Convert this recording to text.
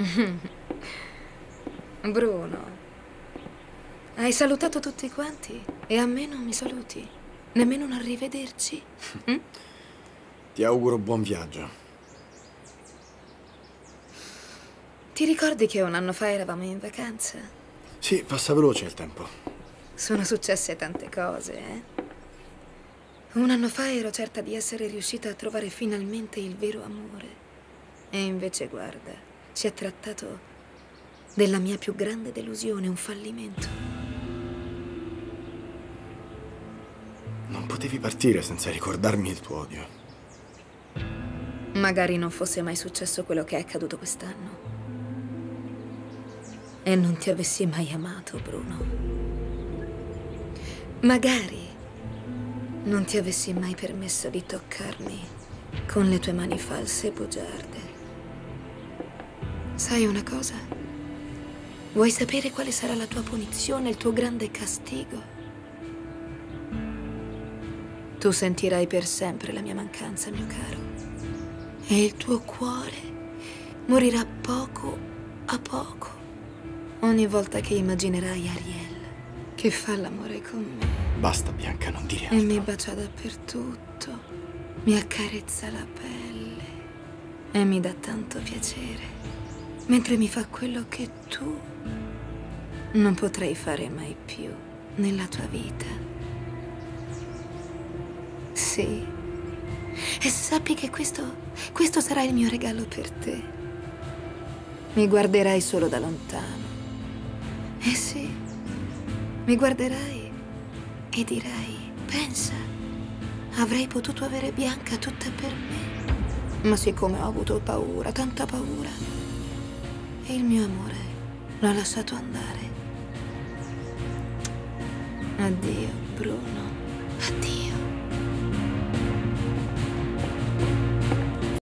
Bruno, hai salutato tutti quanti e a me non mi saluti? Nemmeno un arrivederci? Ti auguro buon viaggio. Ti ricordi che un anno fa eravamo in vacanza? Sì, passa veloce il tempo. Sono successe tante cose, eh? Un anno fa ero certa di essere riuscita a trovare finalmente il vero amore. E invece, guarda, si è trattato della mia più grande delusione, un fallimento. Non potevi partire senza ricordarmi il tuo odio. Magari non fosse mai successo quello che è accaduto quest'anno. E non ti avessi mai amato, Bruno. Magari non ti avessi mai permesso di toccarmi con le tue mani false e bugiarde. Sai una cosa? Vuoi sapere quale sarà la tua punizione, il tuo grande castigo? Tu sentirai per sempre la mia mancanza, mio caro. E il tuo cuore morirà poco a poco ogni volta che immaginerai Ariel che fa l'amore con me. Basta, Bianca, non dire E altro. mi bacia dappertutto, mi accarezza la pelle e mi dà tanto piacere, mentre mi fa quello che tu non potrai fare mai più nella tua vita. Sì. E sappi che questo sarà il mio regalo per te. Mi guarderai solo da lontano. Eh sì, mi guarderai e dirai, pensa, avrei potuto avere Bianca tutta per me. Ma siccome ho avuto paura, tanta paura, e il mio amore l'ho lasciato andare. Addio, Bruno.